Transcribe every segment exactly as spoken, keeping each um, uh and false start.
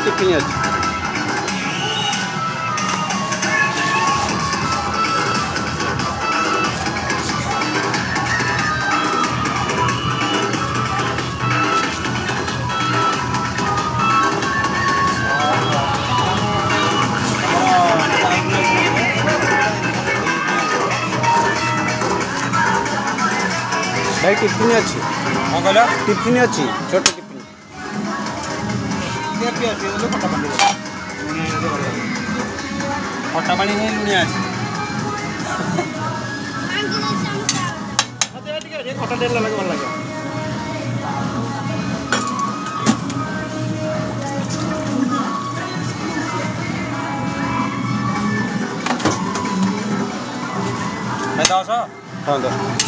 Tiffin अच्छी भाई tiffin अच्छी कौन कहल टिफिन अच्छी छोट टिफिन खटा पानी नहीं लुणिया अच्छी खटा टेस्ट लगे भल लगे दस हाँ दस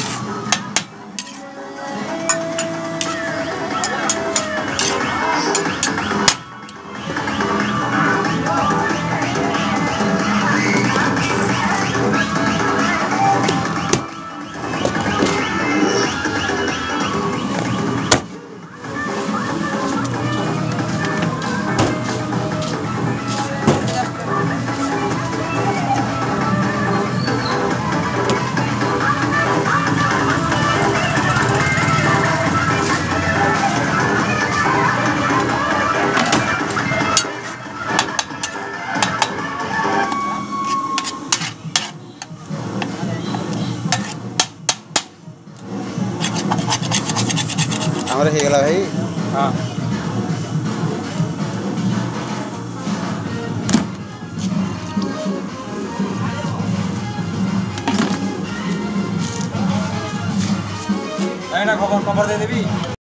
हमारे हो गला भाई हाँ खबर खबर दे देवी।